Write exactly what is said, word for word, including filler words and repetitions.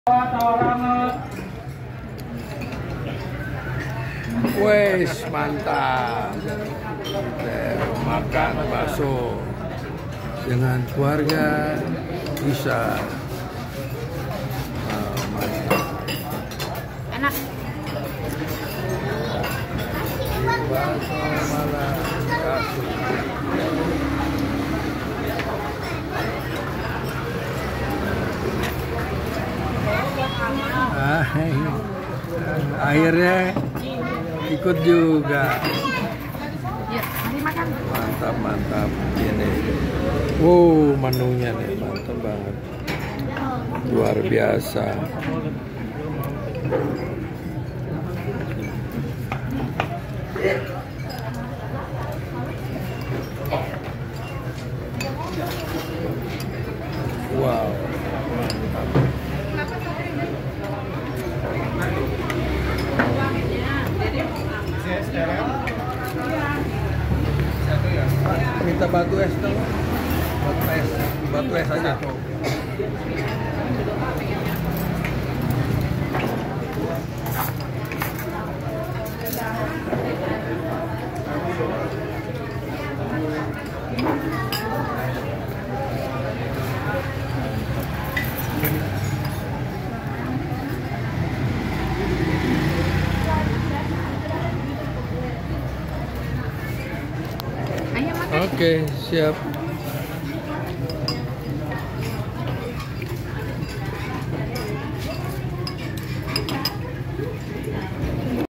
Wes mantap. Kita makan bakso dengan keluarga bisa. Oh, mantap. Enak. Bakso malah bakso. Ah, akhirnya ikut juga. Ya, mari makan. Mantap, mantap. Ini. Wow, menunya nih mantap banget. Luar biasa. Wow. Minta batu es dong. Batu es, batu es aja. Oke, siap.